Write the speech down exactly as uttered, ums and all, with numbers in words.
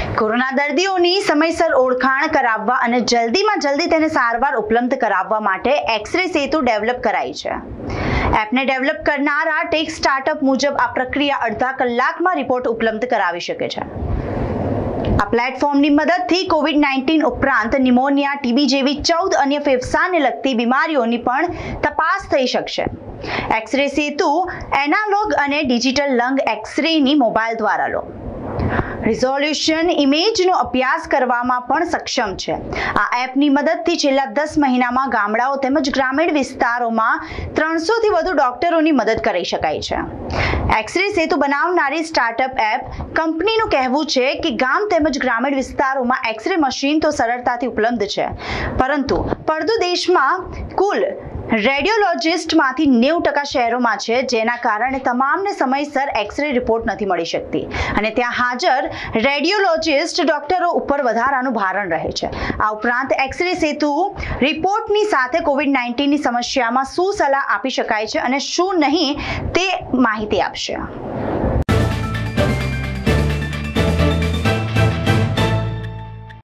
Corona દર્દીઓની સમયસર ઓળખાણ કરાવવા અને જલ્દીમાં જલ્દી તેને સારવાર ઉપલબ્ધ કરાવવા માટે XraySetu ડેવલપ કરાઈ છે. એપને ડેવલપ કરનારા ટેક સ્ટાર્ટઅપ મુજબ આ પ્રક્રિયા અડધા કલાકમાં રિપોર્ટ ઉપલબ્ધ કરાવી શકે છે. આ પ્લેટફોર્મની મદદથી કોવિડ નાઇન્ટીન ઉપરાંત નિમોનિયા, ટીબી જેવી ચૌદ અન્ય ફેફસાને લગતી બીમારીઓની પણ તપાસ થઈ શકશે. XraySetu એનાલોગ અને ડિજિટલ લંગ એક્સરેની મોબાઈલ દ્વારા લો રિઝોલ્યુશન ઇમેજનો અભ્યાસ કરવામાં પણ સક્ષમ છે. આ એપની મદદથી છેલ્લા દસ મહિનામાં ગામડાઓ તેમજ ગ્રામીણ વિસ્તારોમાં ત્રણસો થી વધુ ડોક્ટરોની મદદ કરી શકાય છે. XraySetu બનાવનારી સ્ટાર્ટઅપ એપ કંપનીનું કહેવું છે કે ગામ તેમજ ગ્રામીણ વિસ્તારોમાં એક્સરે મશીન તો સરળતાથી ઉપલબ્ધ છે, પરંતુ પડતું દેશમાં કુલ રેડિયોલોજિસ્ટમાંથી નેવું ટકા શહેરોમાં છે, જેના કારણે તમામને સમયસર એક્સરે રિપોર્ટ નથી મળી શકતી અને ત્યાં હાજર રેડિયોલોજિસ્ટ ડોક્ટરો ઉપર વધારાનું ભારણ રહે છે. આ ઉપરાંત XraySetu રિપોર્ટની સાથે કોવિડ નાઇન્ટીનની સમસ્યામાં શું સલાહ આપી શકાય છે અને શું નહીં તે માહિતી આપશે.